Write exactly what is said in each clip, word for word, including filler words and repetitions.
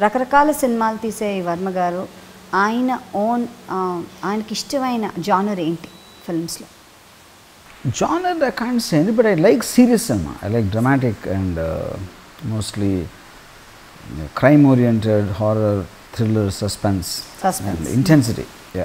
రకరకాల సినిమాలు తీసే వర్మ గారు ఆయన ఓన్ ఆయనకి ఇష్టమైన జానర్ ఏంటి ఫిల్మ్స్లో? Genre I can't say anything, but I like serious cinema. I like dramatic and uh, mostly you know, crime oriented, horror, thriller, suspense, Suspense. and intensity. Yeah.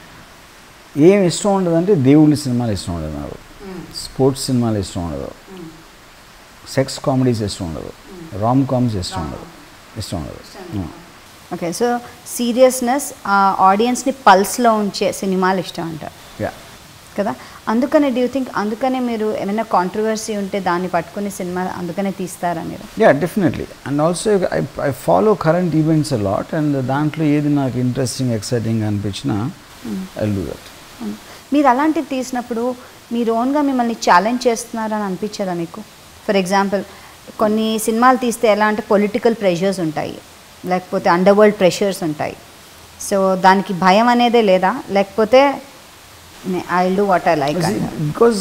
ఏం ఇష్టం ఉండదు అంటే దేవుడి సినిమాలు ఇష్టం ఉండదు నాకు, స్పోర్ట్స్ సినిమాలు ఇష్టం ఉండదు, సెక్స్ కామెడీస్ ఇష్టం ఉండదు, రామ్ కామ్స్ ఇష్టం ఉండదు ఇష్టం ఉండదు ఓకే, సో సీరియస్నెస్ ఆ ఆడియన్స్ని పల్స్లో ఉంచే సినిమాలు ఇష్టం అంటారు యా కదా. అందుకనే డూ యూ థింక్ అందుకనే మీరు ఏమైనా కాంట్రవర్సీ ఉంటే దాన్ని పట్టుకుని సినిమా అందుకనే తీస్తారా మీరు? Yeah definitely. And also I I follow current events a lot, అండ్ దాంట్లో ఏది నాకు ఇంట్రెస్టింగ్ ఎక్సైటింగ్ అనిపించినా ఐ విల్ డు దట్. మీరు అలాంటివి తీసినప్పుడు మీరు ఓన్గా మిమ్మల్ని ఛాలెంజ్ చేస్తున్నారని అనిపించదా మీకు? ఫర్ ఎగ్జాంపుల్ కొన్ని సినిమాలు తీస్తే ఎలా అంటే పొలిటికల్ ప్రెషర్స్ ఉంటాయి, లేకపోతే అండర్ వరల్డ్ ప్రెషర్స్ ఉంటాయి. సో దానికి భయం అనేదే లేదా, లేకపోతే I will do what I like? Because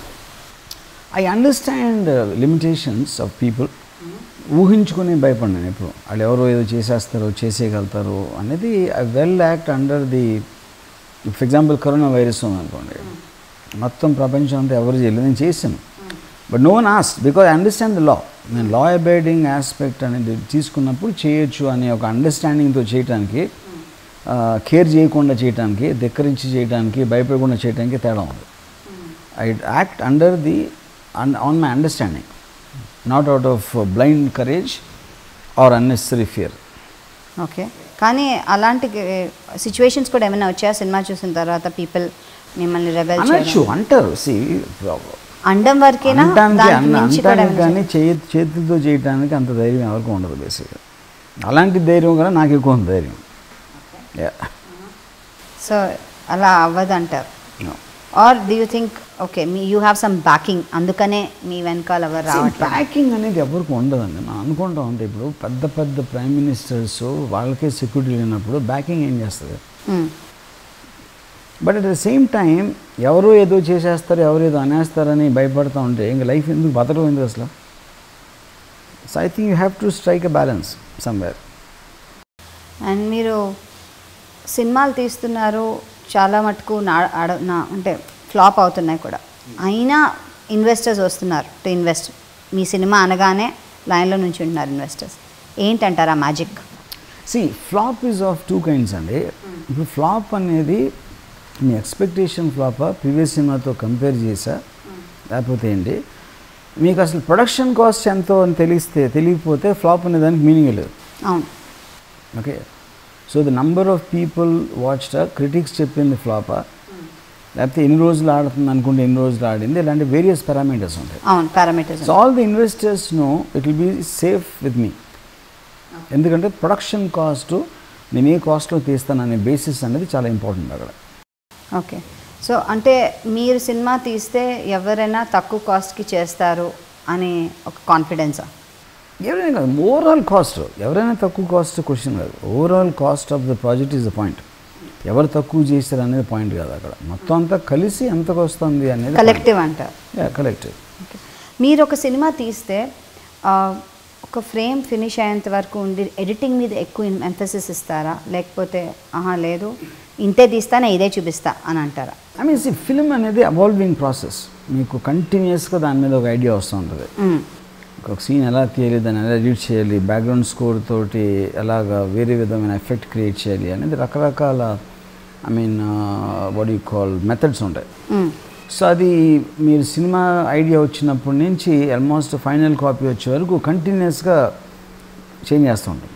I understand limitations of people. ఊహించుకుని భయపడినాను ఎప్పుడు, వాళ్ళు ఎవరో ఏదో చేసేస్తారో చేసేయగలుగుతారో అనేది. I will act under the, for example corona virus ఉందనుకోండి, మొత్తం ప్రపంచం అంతా ఎవరు చేయలేదు, నేను చేశాను. But no one asked because I understand the law. నేను లా అబైడింగ్ ఆస్పెక్ట్ అనేది తీసుకున్నప్పుడు చేయొచ్చు అనే ఒక అండర్స్టాండింగ్తో చేయడానికి, కేర్ చేయకుండా చేయడానికి, ధిక్కరించి చేయడానికి, భయపడకుండా చేయడానికి తేడా ఉంది. I act under the on my understanding, not out of blind courage or unnecessary fear. Okay, కానీ అలాంటి సిచ్యువేషన్స్ కూడా ఏమైనా వచ్చాయా సినిమా చూసిన తర్వాత పీపుల్ మిమ్మల్ని రెబెల్ అనొచ్చు అంటారు. సి అండం వరకేనా కానీ చేతి చేతులతో చేయడానికి అంత ధైర్యం ఎవరికి ఉండదు బేసిక్గా. అలాంటి ధైర్యం కూడా నాకు ఎక్కువ ఉంది ధైర్యం. సో అలా అవ్వదు అంటారు. Or do you think okay మీ యూ హ్యావ్ సమ్ బ్యాకింగ్, అందుకనే మీ వెనకాల ఎవరు రావట్లేదు? బ్యాకింగ్ అనేది ఎవరికి ఉండదండి. మనం అనుకుంటాం అంటే ఇప్పుడు పెద్ద పెద్ద ప్రైమ్ మినిస్టర్స్ వాళ్ళకే సెక్యూరిటీ లేనప్పుడు బ్యాకింగ్ ఏం చేస్తుంది? But at the same time ఎవరో ఏదో చేసేస్తారు, ఎవరు ఏదో అనేస్తారని భయపడుతూ ఉంటే ఇంకా లైఫ్ ఎందుకు బతకడం ఎందుకు అసలు? So I think you have to strike a balance somewhere. And మీరు సినిమాలు తీస్తున్నారు, చాలా మటుకు నా నా అంటే ఫ్లాప్ అవుతున్నాయి కూడా, అయినా ఇన్వెస్టర్స్ వస్తున్నారు టు ఇన్వెస్ట్. మీ సినిమా అనగానే లైన్లో నుంచి ఉంటున్నారు ఇన్వెస్టర్స్. ఏంటంటారు ఆ magic? See flop is of two kinds అండి. ఇప్పుడు ఫ్లాప్ అనేది మీ ఎక్స్పెక్టేషన్ ఫ్లాపా, ప్రీవియస్ సినిమాతో కంపేర్ చేసా, లేకపోతే ఏంటి మీకు అసలు ప్రొడక్షన్ కాస్ట్ ఎంతో అని తెలిస్తే తెలియకపోతే ఫ్లాప్ అనే దానికి మీనింగ్ లేదు. అవును. Okay, so the number of people watched, critics చెప్పింది ఫ్లాపా, లేకపోతే ఎన్ని రోజులు ఆడుతుంది అనుకుంటే ఎన్ని రోజులు ఆడింది, ఇలాంటి వేరియస్ పారామీటర్స్ ఉంటాయి. అవును, parameters. So all the investors know it will be safe with me. ఎందుకంటే ప్రొడక్షన్ కాస్ట్ నేను ఏ కాస్ట్లో తీస్తాననే బేసిస్ అనేది చాలా ఇంపార్టెంట్ అక్కడ. ఓకే, సో అంటే మీరు సినిమా తీస్తే ఎవరైనా తక్కువ కాస్ట్కి చేస్తారు అని ఒక కాన్ఫిడెన్సా? ఎవరైనా కాదు, ఓవరాల్ కాస్ట్. ఎవరైనా తక్కువ కాస్ట్ క్వశ్చన్ కాదు, overall cost of the project is the point. ఎవరు తక్కువ చేస్తారు అనేది పాయింట్ కాదు అక్కడ, మొత్తం అంతా కలిసి ఎంతకు వస్తుంది అనేది కలెక్టివ్ అంటారు. కలెక్టివ్. ఓకే, మీరు ఒక సినిమా తీస్తే ఒక ఫ్రేమ్ ఫినిష్ అయ్యేంత వరకు ఉండి ఎడిటింగ్ మీద ఎక్కువ ఎంఫసిస్ ఇస్తారా, లేకపోతే ఆహా లేదు ఇంతే తీస్తానే ఇదే చూపిస్తా అని అంటారా? ఐ మీన్ సి ఫిల్మ్ అనేది అవాల్వింగ్ ప్రాసెస్. మీకు కంటిన్యూస్గా దాని మీద ఒక ఐడియా వస్తూ ఉంటుంది. ఒక సీన్ ఎలా తీయాలి, దాన్ని ఎలా ఎడిట్ చేయాలి, బ్యాక్గ్రౌండ్ స్కోర్ తోటి ఎలాగా వేరే విధమైన ఎఫెక్ట్ క్రియేట్ చేయాలి అనేది రకరకాల I mean what you call methods ఉంటాయి. సో అది మీరు సినిమా ఐడియా వచ్చినప్పటి నుంచి ఆల్మోస్ట్ ఫైనల్ కాపీ వచ్చే వరకు కంటిన్యూస్గా చేంజ్ చేస్తూ ఉంటాం.